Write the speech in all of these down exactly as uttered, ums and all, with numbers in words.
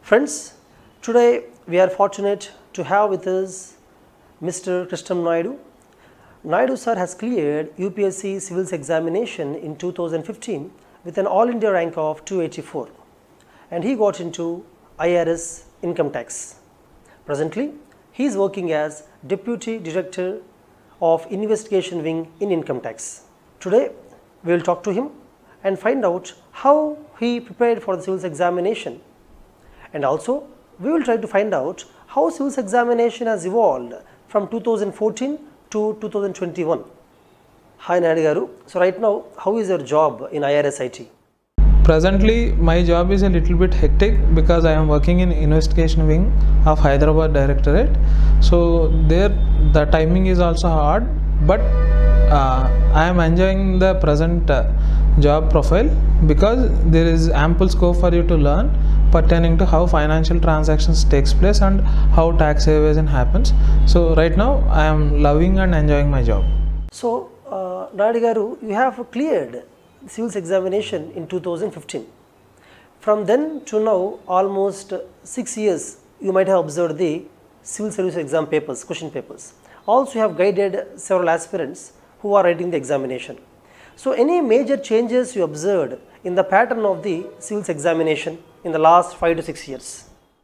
Friends, today we are fortunate to have with us Mister Krishnam Naidu. Naidu sir has cleared U P S C Civils examination in two thousand fifteen with an All India rank of two eighty-four, and he got into I R S income tax. Presently, he is working as Deputy Director of Investigation Wing in Income Tax. Today, we will talk to him and find out how he prepared for the Civils examination, and also we will try to find out how Civils examination has evolved from two thousand fourteen to two thousand twenty-one. Hi Naidu garu. So right now, how is your job in I R S I T? Presently, my job is a little bit hectic because I am working in investigation wing of Hyderabad Directorate. So there, the timing is also hard, but uh, I am enjoying the present uh, job profile because there is ample scope for you to learn pertaining to how financial transactions takes place and how tax evasion happens. So right now, I am loving and enjoying my job. So uh, Naidu garu, you have cleared Civils examination in two thousand fifteen. From then to now, almost six years, you might have observed the civil service exam papers, question papers. Also, you have guided several aspirants who are writing the examination. So, any major changes you observed in the pattern of the civils examination in the last five to six years?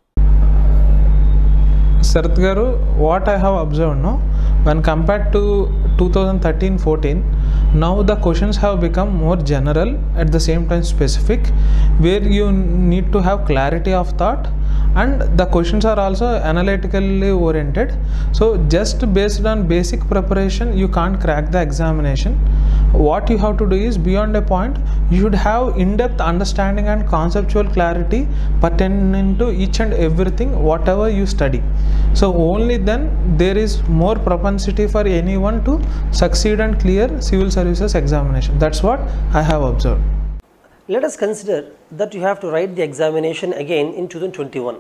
Sarath garu, what I have observed, no, when compared to two thousand thirteen fourteen, now the questions have become more general, at the same time specific, where you need to have clarity of thought, and the questions are also analytically oriented. So just based on basic preparation, you can't crack the examination. What you have to do is, beyond a point, you should have in-depth understanding and conceptual clarity pertaining to each and everything whatever you study. So only then there is more propensity for anyone to succeed and clear civil services examination. That's what I have observed. Let us consider that you have to write the examination again in two thousand twenty-one.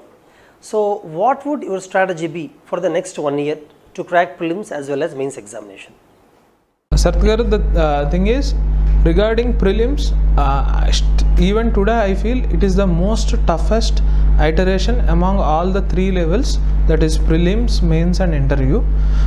So what would your strategy be for the next one year to crack prelims as well as mains examination? Sarthgar, the uh, thing is, regarding prelims, uh, even today I feel it is the most toughest iteration among all the three levels, that is prelims, mains and interview.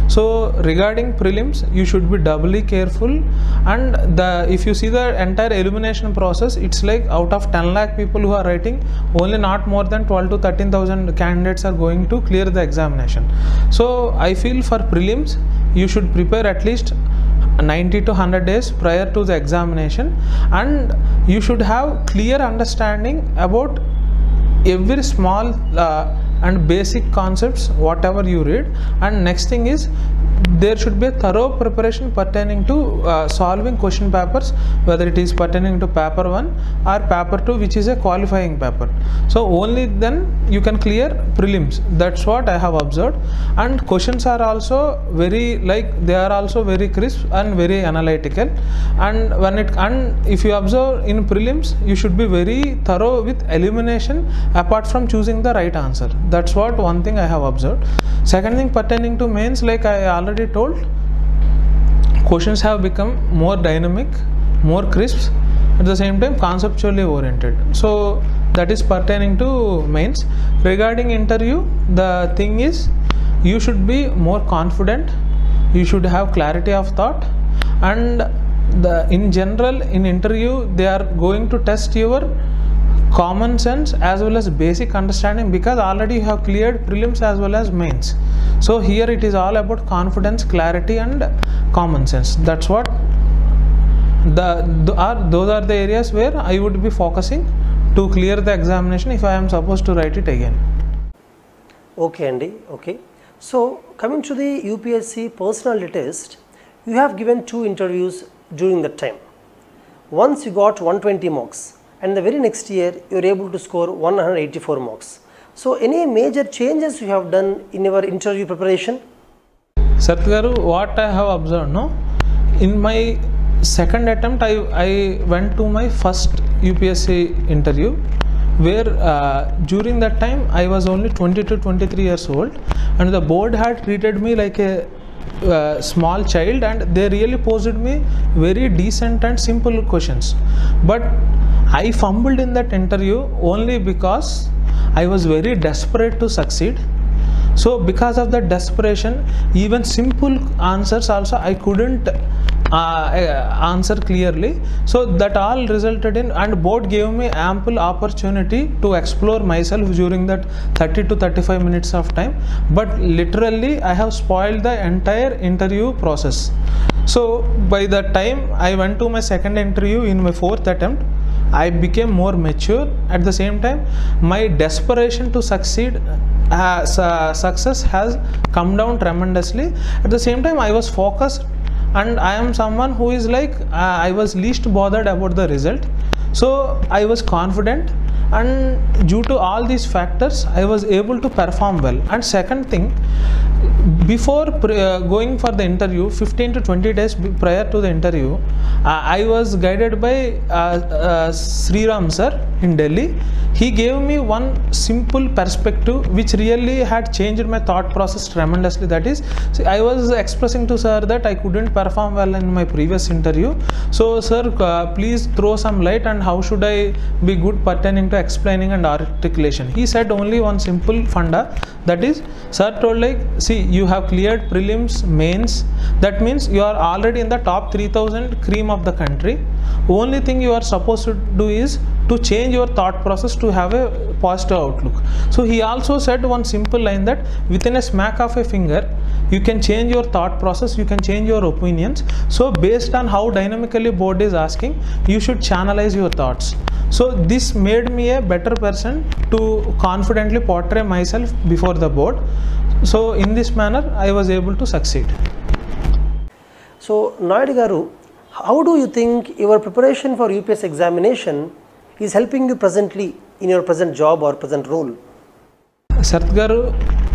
So regarding prelims, you should be doubly careful, and the if you see the entire elimination process, it's like out of ten lakh people who are writing, only not more than twelve to thirteen thousand candidates are going to clear the examination. So I feel for prelims, you should prepare at least ninety to one hundred days prior to the examination, and you should have clear understanding about every small uh, and basic concepts whatever you read. And next thing is, there should be a thorough preparation pertaining to uh, solving question papers, whether it is pertaining to paper one or paper two, which is a qualifying paper. So only then you can clear prelims. That's what I have observed. And questions are also very, like, they are also very crisp and very analytical. And when it and if you observe in prelims, you should be very thorough with elimination apart from choosing the right answer. That's what one thing I have observed. Second thing pertaining to mains, like I already told, questions have become more dynamic, more crisp, at the same time conceptually oriented. So that is pertaining to mains. Regarding interview, the thing is, you should be more confident, you should have clarity of thought, and the in general in interview they are going to test your common sense as well as basic understanding, because already you have cleared prelims as well as mains. So here it is all about confidence, clarity and common sense. That's what the, the are those are the areas where I would be focusing to clear the examination if I am supposed to write it again. Okay, Andy. Okay. So coming to the U P S C personality test, you have given two interviews during that time. Once you got one hundred twenty marks, and the very next year you are able to score one hundred eighty-four marks. So any major changes you have done in your interview preparation? Satgaru, what I have observed, no, in my second attempt I, I went to my first U P S C interview, where uh, during that time I was only twenty to twenty-three years old, and the board had treated me like a uh, small child, and they really posed me very decent and simple questions. But I fumbled in that interview only because I was very desperate to succeed. So because of that desperation, even simple answers also I couldn't uh, answer clearly. So that all resulted in, and board gave me ample opportunity to explore myself during that thirty to thirty-five minutes of time. But literally I have spoiled the entire interview process. So by the time I went to my second interview in my fourth attempt, I became more mature. At the same time, my desperation to succeed uh, su- success has come down tremendously. At the same time, I was focused, and I am someone who is like uh, I was least bothered about the result. So I was confident, and due to all these factors, I was able to perform well. And second thing, before uh, going for the interview, fifteen to twenty days prior to the interview, uh, I was guided by uh, uh, Sriram sir in Delhi. He gave me one simple perspective which really had changed my thought process tremendously. That is, see, I was expressing to sir that I couldn't perform well in my previous interview. So sir, uh, please throw some light, and how should I be good pertaining to explaining and articulation. He said only one simple funda, that is, sir told like, see, you have cleared prelims, mains, that means you are already in the top three thousand cream of the country. Only thing you are supposed to do is to change your thought process to have a positive outlook. So he also said one simple line that within a smack of a finger, you can change your thought process, you can change your opinions. So based on how dynamically board is asking, you should channelize your thoughts. So this made me a better person to confidently portray myself before the board. So in this manner, I was able to succeed. So Naidu garu, how do you think your preparation for U P S C examination is helping you presently in your present job or present role? Sarath garu,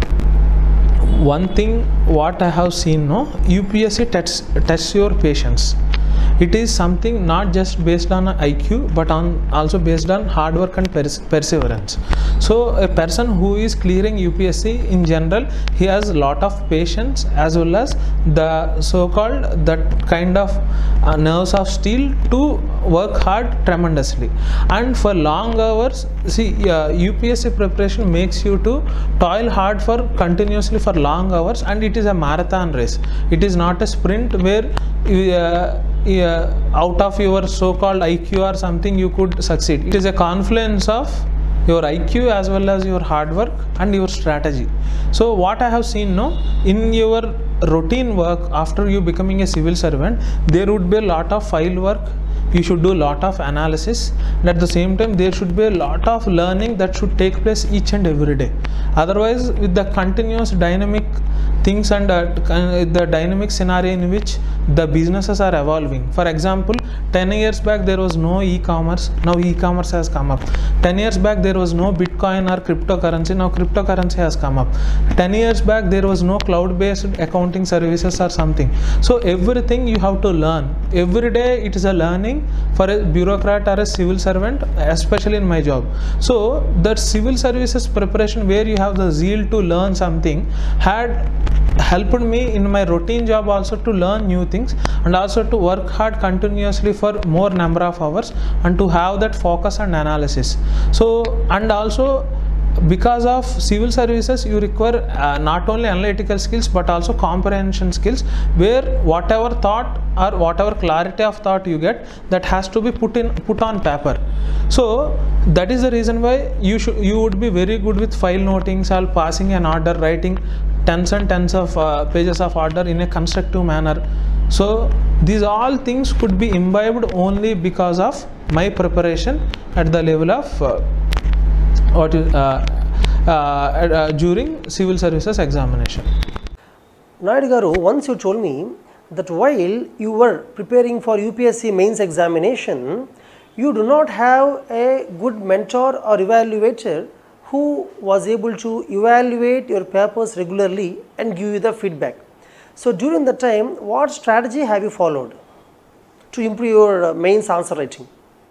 one thing what I have seen, no, U P S C tests, tests your patience. It is something not just based on I Q, but on also based on hard work and pers perseverance. So a person who is clearing U P S C in general, he has a lot of patience as well as the so-called that kind of uh, nerves of steel to work hard tremendously. And for long hours, see, uh, U P S C preparation makes you to toil hard for continuously for long hours, and it is a marathon race. It is not a sprint where you, uh, Yeah, out of your so-called I Q or something you could succeed. It is a confluence of your I Q as well as your hard work and your strategy. So what I have seen, no, in your routine work after you becoming a civil servant, there would be a lot of file work. You should do a lot of analysis, and at the same time there should be a lot of learning that should take place each and every day. Otherwise, with the continuous dynamic things and uh, the dynamic scenario in which the businesses are evolving. For example, ten years back there was no e-commerce, now e-commerce has come up. ten years back there was no Bitcoin or cryptocurrency, now cryptocurrency has come up. ten years back there was no cloud-based accounting services or something. So everything you have to learn. Every day it is a learning for a bureaucrat or a civil servant, especially in my job. So that civil services preparation where you have the zeal to learn something had helped me in my routine job also to learn new things, and also to work hard continuously for more number of hours and to have that focus and analysis. So, and also because of civil services you require uh, not only analytical skills but also comprehension skills, where whatever thought or whatever clarity of thought you get, that has to be put in put on paper. So that is the reason why you should you would be very good with file notings or passing an order, writing tens and tens of uh, pages of order in a constructive manner. So these all things could be imbibed only because of my preparation at the level of uh, what is, uh, uh, uh, during civil services examination. Naidu garu, once you told me that while you were preparing for U P S C mains examination, you do not have a good mentor or evaluator who was able to evaluate your papers regularly and give you the feedback. So during the time, what strategy have you followed to improve your mains answer writing?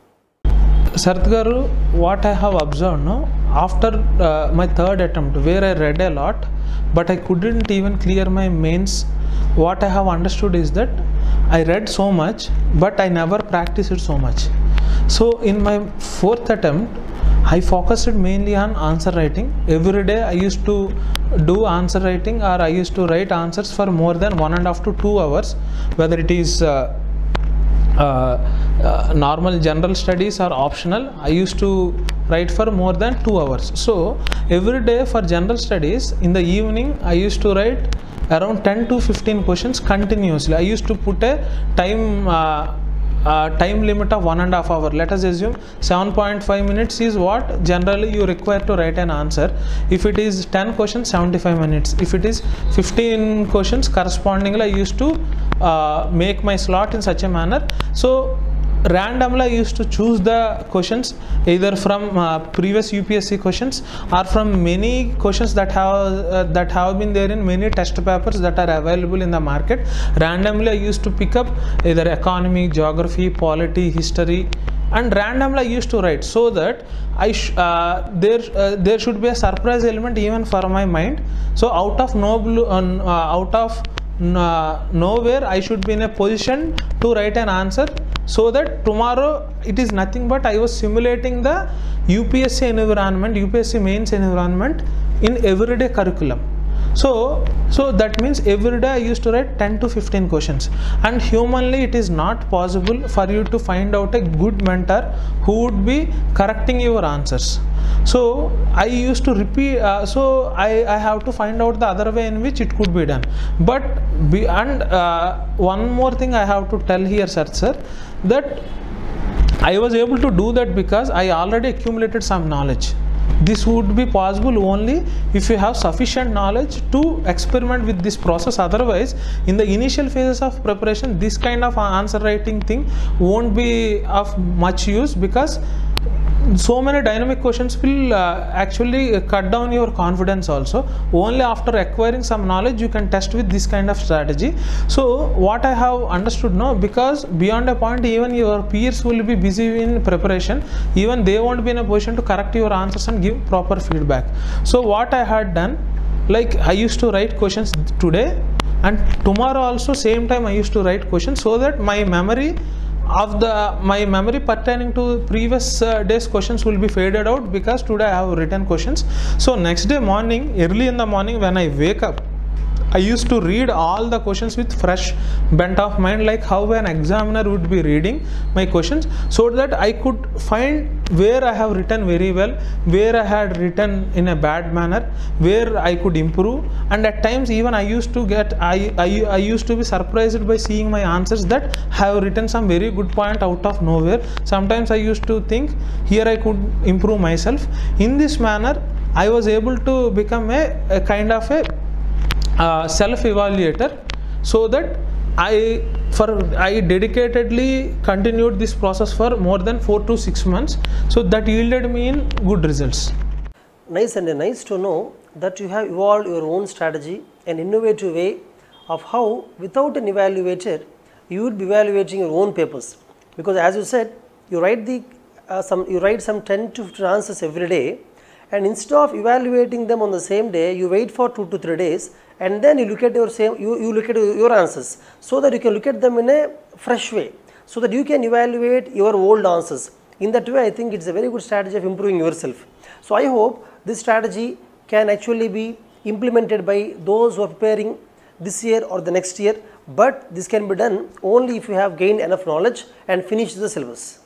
Sarath garu, what I have observed, no, after uh, my third attempt where I read a lot but I couldn't even clear my mains, what I have understood is that I read so much but I never practiced it so much. So in my fourth attempt, I focused mainly on answer writing. Every day I used to do answer writing, or I used to write answers for more than one and a half to two hours, whether it is uh, uh, uh, normal general studies or optional. I used to write for more than two hours. So every day for general studies, in the evening I used to write around ten to fifteen questions continuously. I used to put a time uh, uh, time limit of one and a half hour. Let us assume seven point five minutes is what generally you require to write an answer. If it is ten questions, seventy-five minutes. If it is fifteen questions, correspondingly I used to uh, make my slot in such a manner. So randomly I used to choose the questions either from uh, previous U P S C questions or from many questions that have uh, that have been there in many test papers that are available in the market. Randomly I used to pick up either economy, geography, polity, history, and randomly I used to write, so that I sh uh, there uh, there should be a surprise element even for my mind. So out of no blue, uh, out of uh, nowhere I should be in a position to write an answer, so that tomorrow it is nothing but I was simulating the U P S C environment, U P S C mains environment in everyday curriculum. So, so that means every day I used to write ten to fifteen questions, and humanly it is not possible for you to find out a good mentor who would be correcting your answers. So I used to repeat, uh, so I, I have to find out the other way in which it could be done. But be, and uh, one more thing I have to tell here, sir, sir, that I was able to do that because I already accumulated some knowledge. This would be possible only if you have sufficient knowledge to experiment with this process. Otherwise, in the initial phases of preparation, this kind of answer writing thing won't be of much use, because so many dynamic questions will uh, actually cut down your confidence also. Only after acquiring some knowledge you can test with this kind of strategy. So what I have understood now, because beyond a point even your peers will be busy in preparation, even they won't be in a position to correct your answers and give proper feedback. So what I had done, like I used to write questions today, and tomorrow also same time I used to write questions, so that my memory of the my memory pertaining to previous uh, days questions will be faded out, because today I have written questions. So next day morning, early in the morning when I wake up, I used to read all the questions with fresh bent of mind, like how an examiner would be reading my questions, so that I could find where I have written very well, where I had written in a bad manner, where I could improve. And at times even I used to get I, I, I used to be surprised by seeing my answers that have written some very good point out of nowhere. Sometimes I used to think here I could improve myself. In this manner I was able to become a, a kind of a Uh, self-evaluator, so that I for I dedicatedly continued this process for more than four to six months. So that yielded me in good results. Nice, and nice to know that you have evolved your own strategy, an innovative way of how without an evaluator you would be evaluating your own papers. Because as you said, you write the uh, some you write some ten to fifteen answers every day, and instead of evaluating them on the same day, you wait for two to three days, and then you look at your same you, you look at your answers, so that you can look at them in a fresh way, so that you can evaluate your old answers. In that way, I think it's a very good strategy of improving yourself. So I hope this strategy can actually be implemented by those who are preparing this year or the next year, but this can be done only if you have gained enough knowledge and finished the syllabus.